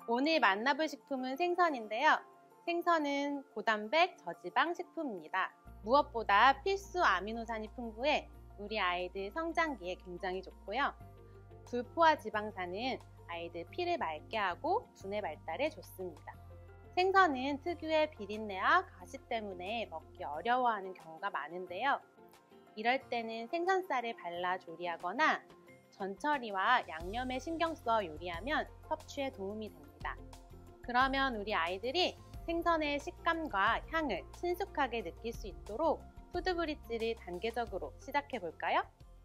오늘 만나볼 식품은 생선인데요. 생선은 고단백, 저지방 식품입니다. 무엇보다 필수 아미노산이 풍부해 우리 아이들 성장기에 굉장히 좋고요. 불포화 지방산은 아이들 피를 맑게 하고 두뇌 발달에 좋습니다. 생선은 특유의 비린내와 가시 때문에 먹기 어려워하는 경우가 많은데요. 이럴 때는 생선살을 발라 조리하거나 전처리와 양념에 신경 써 요리하면 섭취에 도움이 됩니다. 그러면 우리 아이들이 생선의 식감과 향을 친숙하게 느낄 수 있도록 푸드브릿지를 단계적으로 시작해 볼까요?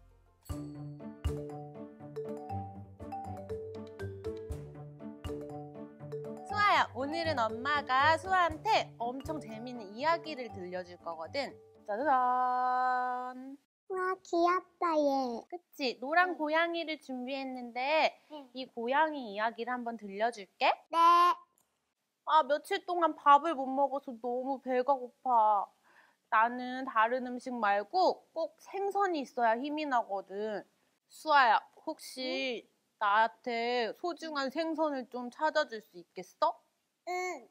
수아야, 오늘은 엄마가 수아한테 엄청 재밌는 이야기를 들려줄 거거든. 짜자잔! 와, 귀엽다, 얘. 그치? 노란 고양이를 준비했는데 이 고양이 이야기를 한번 들려줄게. 네. 며칠 동안 밥을 못 먹어서 너무 배가 고파. 나는 다른 음식 말고 꼭 생선이 있어야 힘이 나거든. 수아야, 혹시 나한테 소중한 생선을 좀 찾아줄 수 있겠어? 응.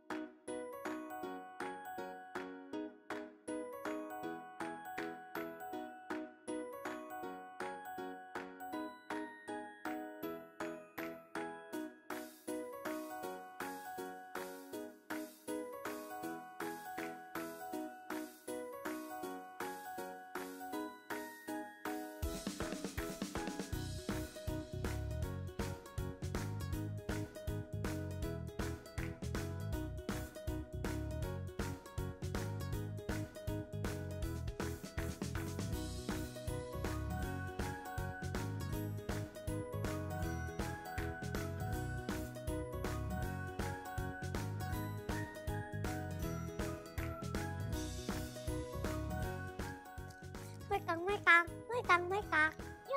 물깍.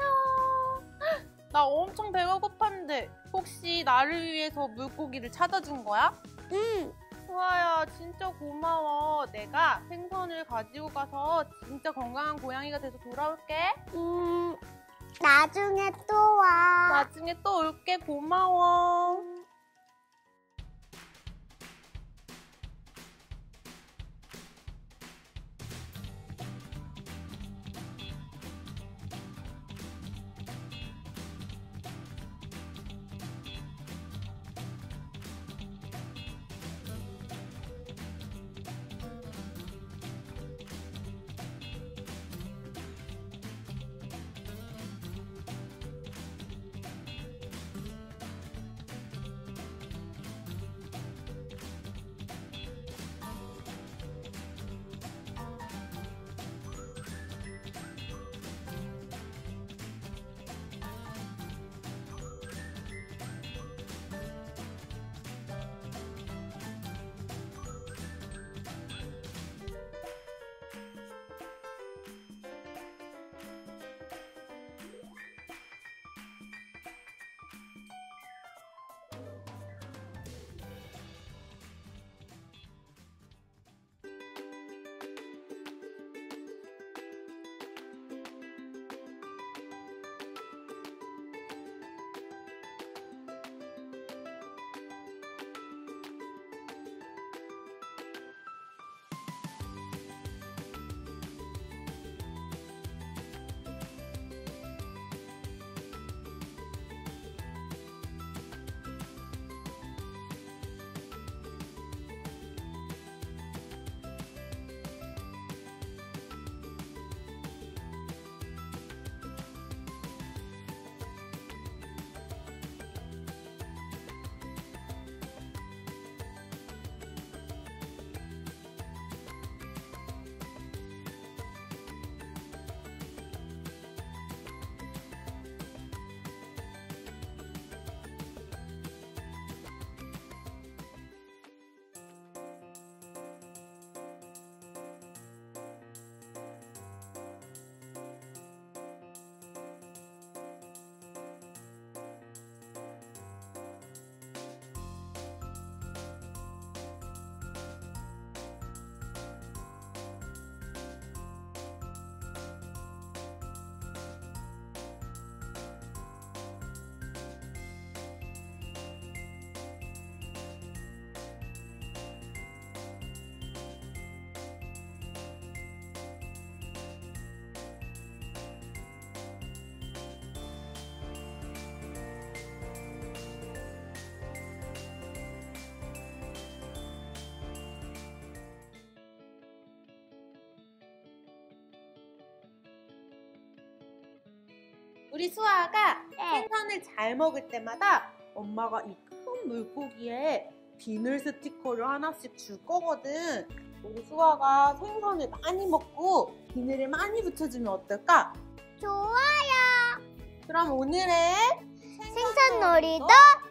나 엄청 배가 고팠는데 혹시 나를 위해서 물고기를 찾아준 거야? 응. 수아야, 진짜 고마워. 내가 생선을 가지고 가서 진짜 건강한 고양이가 돼서 돌아올게. 나중에 또 와. 나중에 또 올게. 고마워. 우리 수아가 네. 생선을 잘 먹을 때마다 엄마가 이 큰 물고기에 비늘 스티커를 하나씩 줄 거거든. 우리 수아가 생선을 많이 먹고 비늘을 많이 붙여주면 어떨까? 좋아요. 그럼 오늘의 생선 놀이도